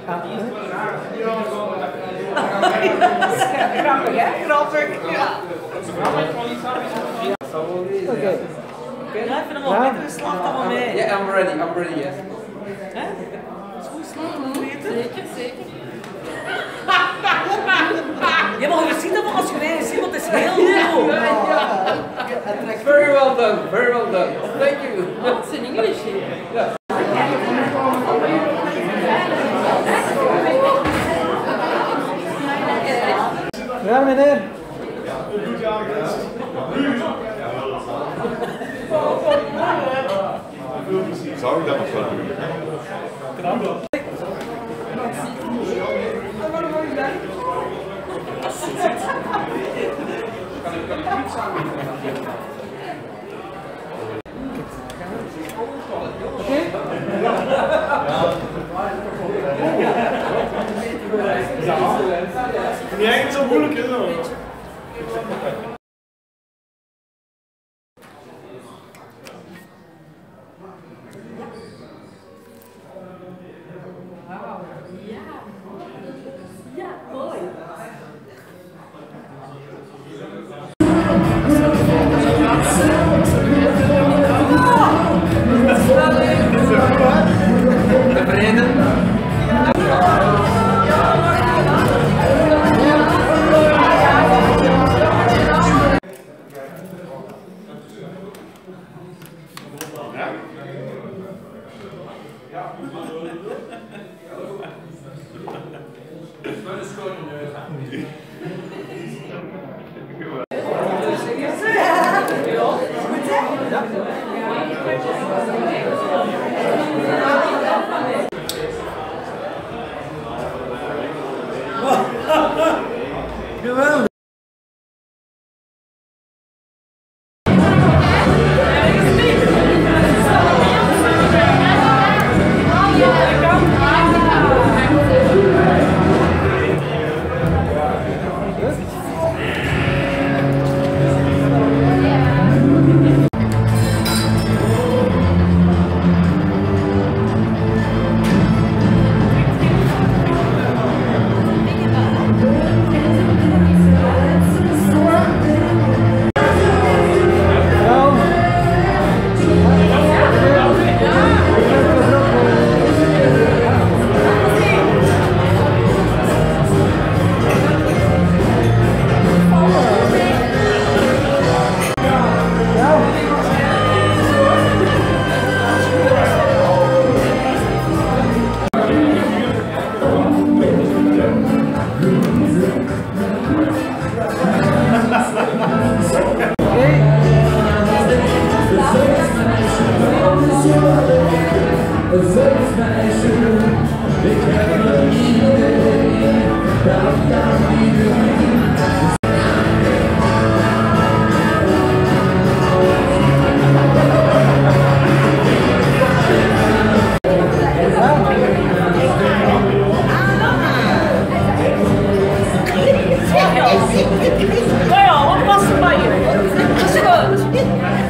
Grappig, hè? Grappig, ja. Oké. Ja, ik vind hem wel beter geslaagd dan van mij. Yeah, I'm ready, yes. Hè? Is goed slagen, weten? Zeker. Ja, maar je ziet dat wel als je mij ziet, want het is heel goed. Very well done, very well done. Thank you. What's in English here? Yeah. Ja, meneer. Zou ik dat nog wel doen? Niet eigenlijk zo moeilijk, hè? Ja, mooi. Tevreden? Geweldig. Ja, wat past er bij je? Dat is goed.